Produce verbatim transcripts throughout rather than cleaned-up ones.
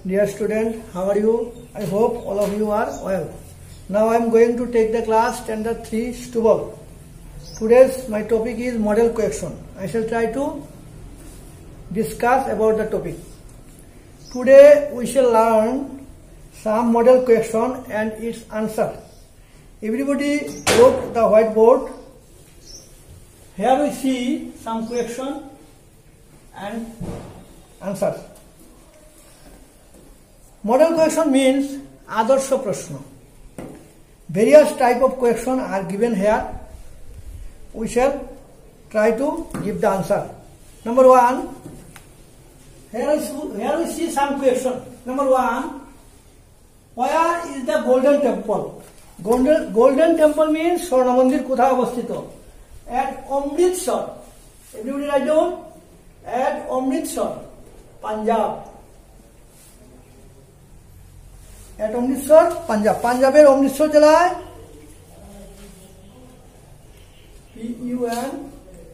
Dear student, how are you? I hope all of you are well. Now I am going to take the class standard three Stubble. Today's my topic is model question. I shall try to discuss about the topic. Today we shall learn some model question and its answer. Everybody look the whiteboard. Here we see some question and answers. Model question means Adarsha Prashna. Various type of question are given here. We shall try to give the answer. Number one, here we, here we see some question. Number one, where is the Golden Temple? Golden, golden Temple means Swarna Mandir kothay obasthito? At Amritsar. Everybody write down. At Amritsar, Punjab. At Amritsar, Punjab. Punjaber Amritsar jelaয় P U N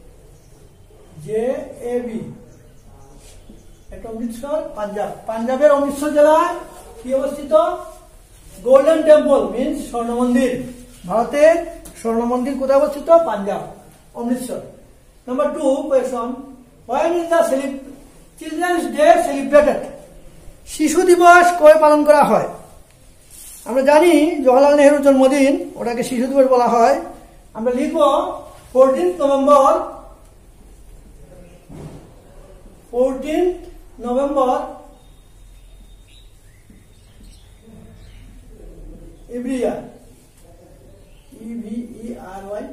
J A B. At Amritsar, Punjab. Punjaber Amritsar jelaয় কি অবস্থিত? Golden Temple means Swarna Mandir. ভারতের স্বর্ণ মন্দির কোথায় অবস্থিত? Punjab, Amritsar. Number two question. When is the Children's Day celebrated? শিশু দিবস কবে পালন করা হয়? আমরা জানি জওহরলাল নেহরুর জন্মদিন, ওটাকে শিশু দিবস বলা হয়. আমরা লিখব fourteenth November. fourteenth November every year. E V E R Y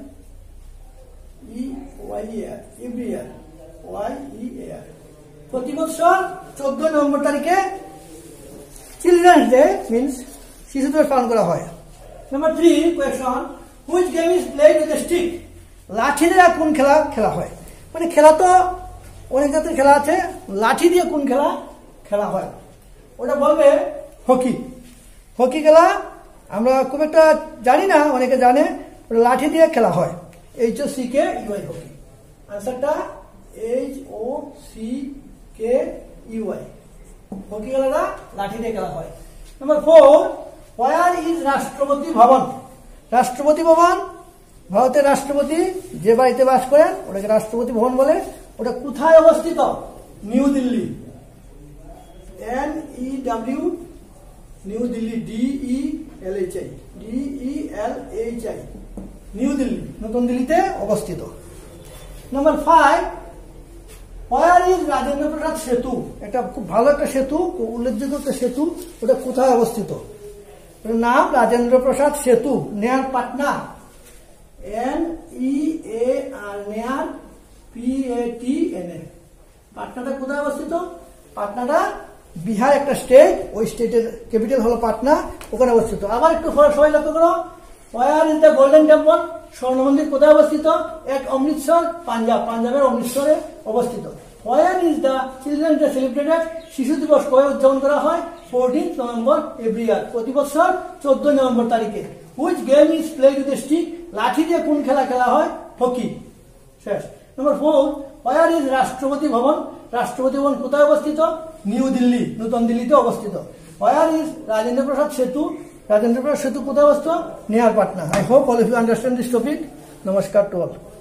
E Y E R every year. Y E A R. প্রতি বছর চোদ্দই নভেম্বর তারিখে চিলড্রেন্স ডে মিন্স শিশু দিবস পালন করা হয়. Number three question, which game is played with a stick? লাঠি দিয়ে কোন খেলা খেলা হয়? মানে খেলা তো অনেক জাতের খেলা আছে, লাঠি দিয়ে কোন খেলা খেলা হয়? ওটা বলবে হকি. হকি খেলা আমরা খুব একটা জানি না, অনেকে জানে. লাঠি দিয়ে খেলা হয়. H O C K E Y hockey. আনসারটা H O C K E Y. Hockey খেলাটা লাঠি দিয়ে খেলা হয়. নাম্বার ফোর, হোয়ার ইজ রাষ্ট্রপতি ভবন? রাষ্ট্রপতি ভবন, ভারতের রাষ্ট্রপতি যে বাড়িতে বাস করেন ওটাকে রাষ্ট্রপতি ভবন বলে. ওটা কোথায় অবস্থিত? New Delhi. N E W New Delhi. D E L H I D E L H I New Delhi, নতুন দিল্লিতে অবস্থিত. Number five, where is Rajendra Prasad Setu? এটা খুব ভালো একটা সেতু, উল্লেখযোগ্য একটা সেতু. ওটা কোথায় অবস্থিত? ওটার নাম রাজেন্দ্র প্রসাদ সেতু, নেয়ার পাটনা. এন ই এ আর নেয়ার P A T N A. পাটনাটা কোথায় অবস্থিত? পাটনাটা বিহার একটা স্টেট, ওই স্টেটের ক্যাপিটাল হলো পাটনা, ওখানে অবস্থিত. আবার একটু সবাই লক্ষ্য করো, where is the golden temple? স্বর্ণ মন্দির কোথায় অবস্থিত? এক অমৃতসর, পাঞ্জাব. পাঞ্জাবের অমৃতসরে অবস্থিত. Where is the children's day celebrated? শিশু দিবস কবে উদযাপন করা হয়? ফোরটিন্থ নভেম্বর এভরি ইয়ার, প্রতি বছর চোদ্দই নভেম্বর তারিখে. Which game is played with a stick? লাঠি দিয়ে কোন খেলা খেলা হয়? হকি. শেষ. নম্বর ফোর, হোয়ার ইজ রাষ্ট্রপতি ভবন? রাষ্ট্রপতি ভবন কোথায় অবস্থিত? নিউ দিল্লি, নতুন দিল্লিতে অবস্থিত. হোয়ার ইজ রাজেন্দ্র প্রসাদ সেতু? রাজেন্দ্র প্রসাদ সেতু কোথায় অবস্থিত? নেয়ার Patna. I hope all of you understand this topic. Namaskar to all.